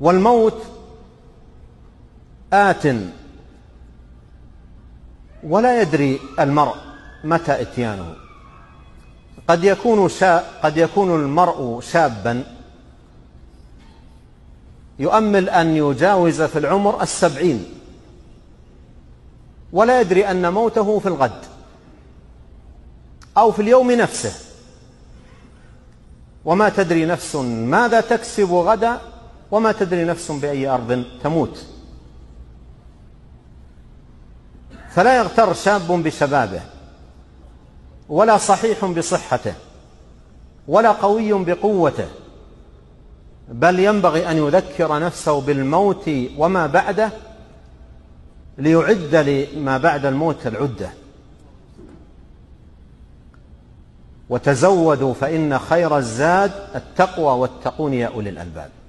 والموت آت ولا يدري المرء متى إتيانه. قد يكون المرء شابا يؤمل أن يجاوز في العمر 70 ولا يدري أن موته في الغد أو في اليوم نفسه، وما تدري نفس ماذا تكسب غدا، وما تدري نفس بأي أرض تموت. فلا يغتر شاب بشبابه، ولا صحيح بصحته، ولا قوي بقوته، بل ينبغي أن يذكر نفسه بالموت وما بعده ليعد لما بعد الموت العدة. وتزودوا فإن خير الزاد التقوى واتقون يا أولي الألباب.